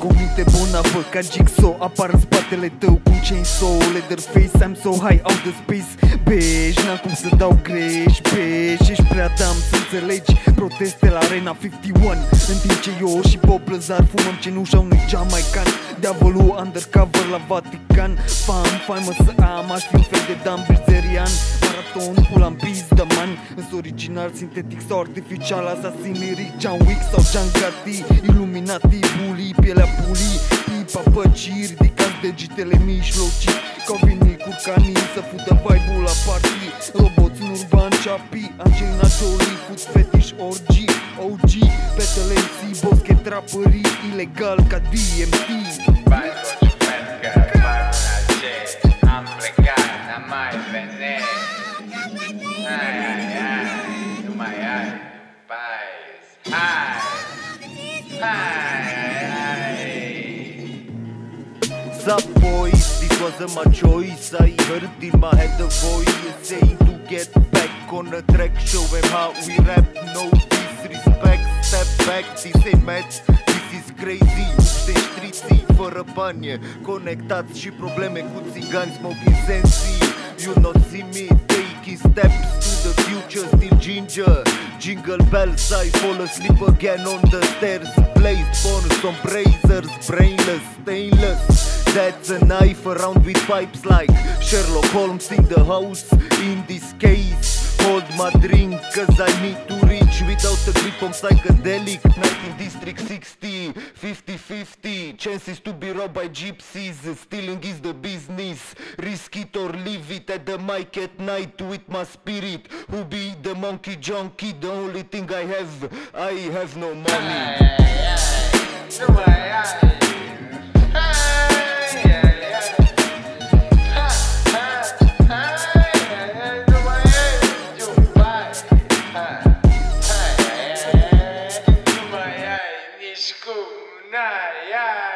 Cu o minte bonavă ca Jigsaw, apar în spatele tău cu chainsaw. Leatherface, I'm so high out the space. Beș, n-am cum să dau greș. Beș, ești prea dam să înțelegi. Proteste la Arena 51, în timp ce eu și Bob Lazar fumăm cenușa unui jamaican. Diavolul undercover la Vatican. Faimă să am, aș fi un fel de Dan Bilzerian. Maraton, pull-am pizdă, man. Îs original, sintetic sau artificial. Asasin, lyric, John Wick sau John Gotti. Illuminati, bully, pielea bully. Pipa, păcii, ridicați degetele mijlocii. Ca vinil curcanii, să fută vibe-ul la party. Roboți în urban, Chappie, Angelina Jolie, food fetish, orgy, OG, Battle MC, boschet, trapării, ilegal ca DMT. Bai, voci petcă, fac un acest. Am plecat, n-am mai venit. Hai, nu mai ai Pais. Hai. Sup boys, this wasn't my choice. I heard it in my head, the voice saying to get back on the track. Show them how we rap, no disrespect. Step back, this ain't maths, this is crazy. Uște ștriții, fără bani, conectați și probleme cu țigani. Smoking sensi, you not see me taking steps to the future. Still ginger, jingle bells, I fall asleep again on the stairs. Blazed bonus on brazers, brainless, stainless. That's a knife around with pipes like Sherlock Holmes in the house. In this case, hold my drink cause I need to reach without a grip on psychedelic. Night in District 60, 50-50. Chances to be robbed by gypsies. Stealing is the business. Risk it or leave it at the mic at night with my spirit. Who be the monkey junkie? The only thing I have no money. Nu mai ai. Nici cum n-ai